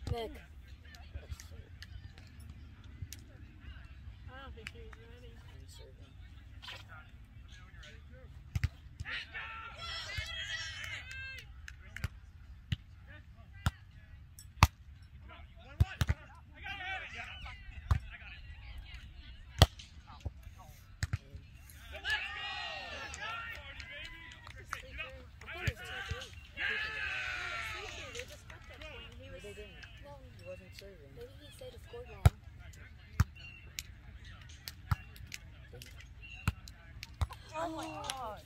Nick. I don't think he's ready. Maybe he stayed a score long. Oh my god.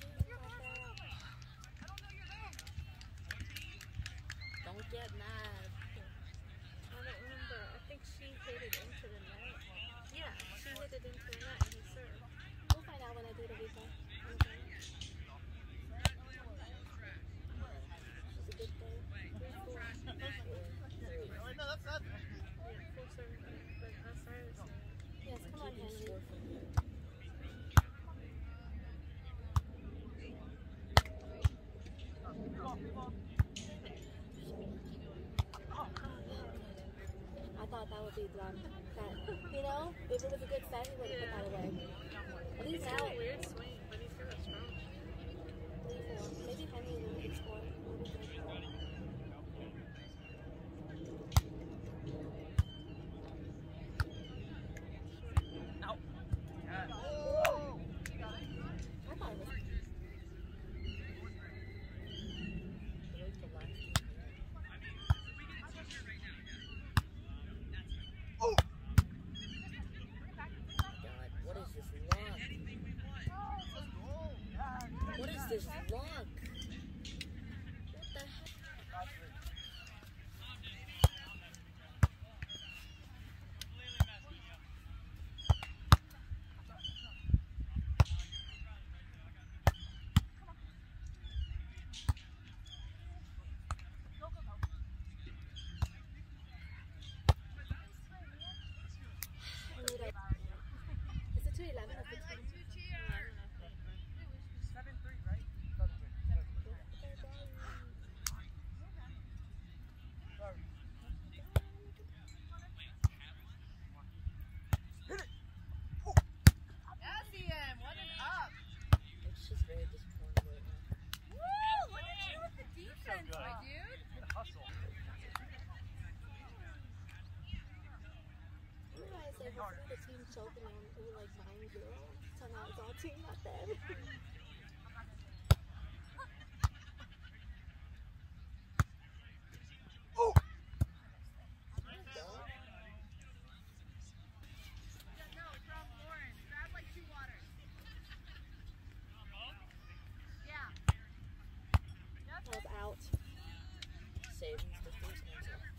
Don't get mad. I don't remember. I think she hit it into the net. Yeah, she hit it into the net and he served. We'll find out when I do the replay. It's a good day. 3-4. No, that's not. Yeah, 4-7. But I started to say it. Yes, come on, Henry. I thought that would be done. That, you know, if it was a good set, he would have put that away. At least now. It's a weird swing, but he's kind of strong. 3-4. Maybe Henry will be scored. What is this luck? What the heck? Is it 2-11 or 15? 7-3, right? It's just very disappointing right now. Woo! Look at you with the defense, my dude. Hustle. You guys say hopefully the team choking them with like 9-0. So now it's all team, not them. That was out. Savings the first one.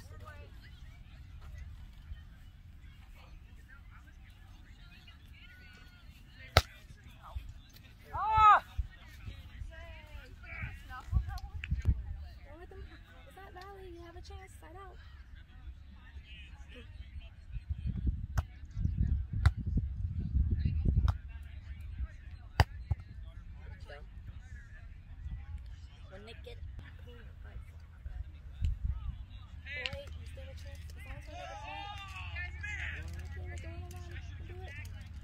Is that Valley? You have a chance. Side out. When Nick get Wait, you still have a chance. As long as we get a point. Okay, we're going around. Do it.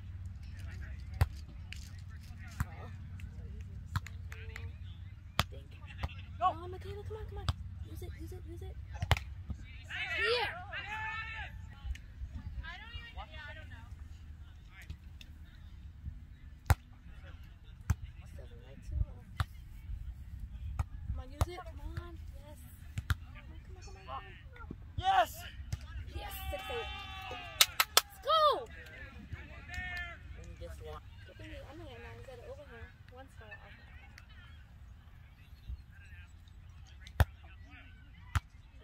Oh, Michaela, come on, come on. Use it, use it, use it. Yeah! I don't know. 7-2. Come on, use it. Come on. Yes. Come on. Yes! Yes, 6-8. Let's go! when he gets locked. Get me under here now. He's got it over here. One star. Okay.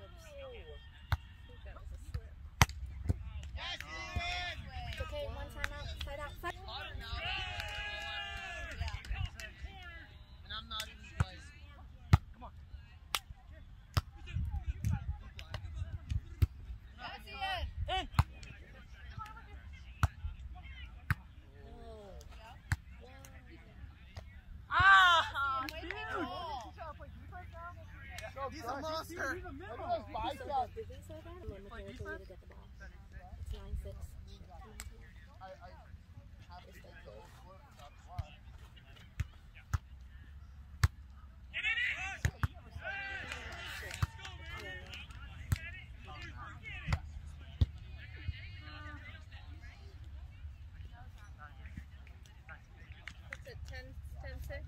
so bad. I'm looking for you to get the ball. It's 9-6. What's it, 10-6?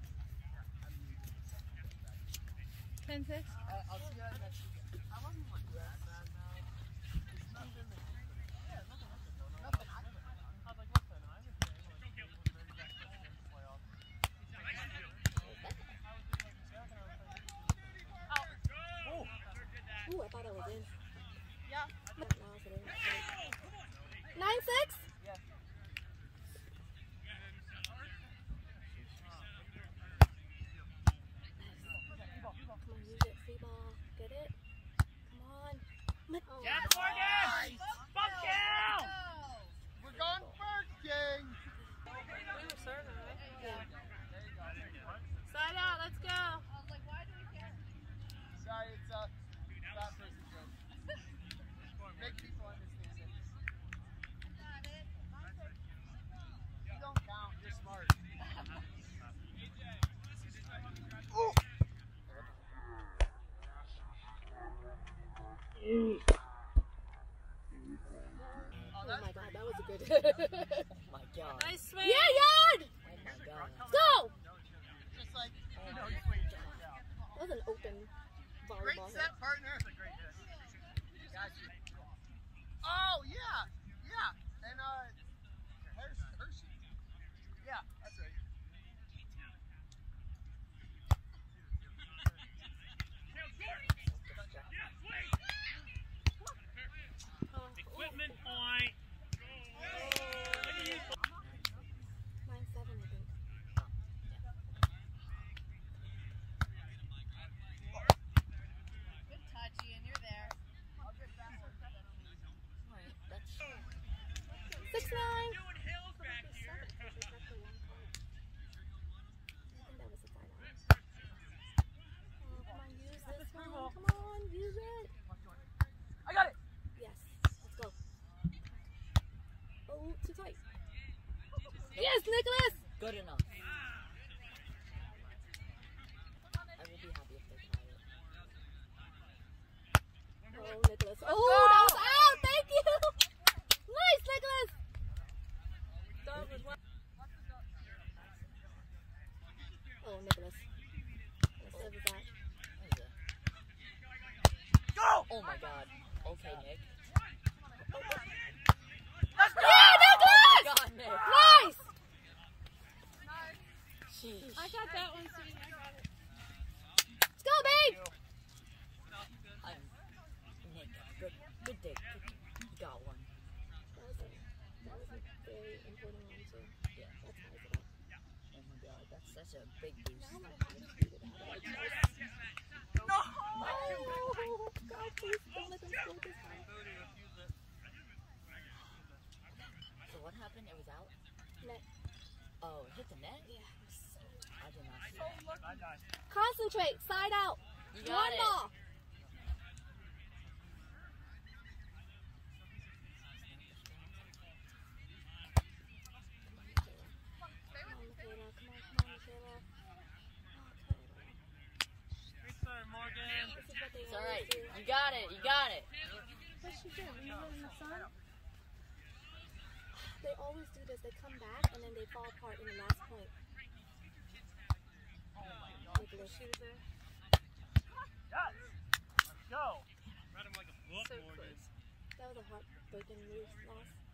10-6? I'll see you next week. I wasn't like that, man. Nothing. I was like, listen, I understand. Ooh, I thought I was in. Yeah. No, it's in. 9-6? Yeah. Come on, use it. Free ball. Get it? Come on. Yes, Morgan! Fuck down! We're going first, gang! We were serving, right? Yeah. Side out, let's go. I was like, why do we care? Sorry, it's that person joke. Make people understand it. You don't count, you're smart. Ooh. Oh my god, that was a good. Oh my god. Nice swing. Yeah, Yard! Oh my god. Let's go! Just like, you know, That was an open great volleyball. set, partner. Got you. Oh, yeah. Yeah. And, Hershey. Yeah, that's right. Equipment point. 9-7, I think. Good touch, Ian, you're there. Alright, that's 6-9. Doing hills back here. I think that was a 5-9. Oh, come on, use this one. Come on, use it. I got it. Yes, let's go. Oh, too tight. Yes, Nicholas! good enough. I will be happy if they tie it. Oh, Nicholas. Oh, that was out! Thank you! Nice, Nicholas! Oh, Nicholas. What serve is that? What is it? Go! Oh my god. Okay, Nick. Let's go! Yeah, Nicholas! God, Nick. Nice! Sheesh. I got that one, Sweetie. I got it. Let's go, babe! I'm Nick. Good day. You got one. That was a very important one, too. Yeah. That's how I did Oh my god, that's such a big boost. Now my heart is beating out. No! Oh, God, please don't let them score this time. So what happened? It was out? Net. Oh, it hit the net? Yeah. I did not see that. Concentrate. Side out. You got One it. ball. Come on, Michaela. Good serve, Morgan. This is what they It's always alright. do. You got it. You got it. What she did? Leave it in the sun? They always do this. They come back and then they fall apart in the last point. Nicholas. She was there. Yes. Let's go. Read him like a book, So Morgan. close. That was a heartbreaking move loss.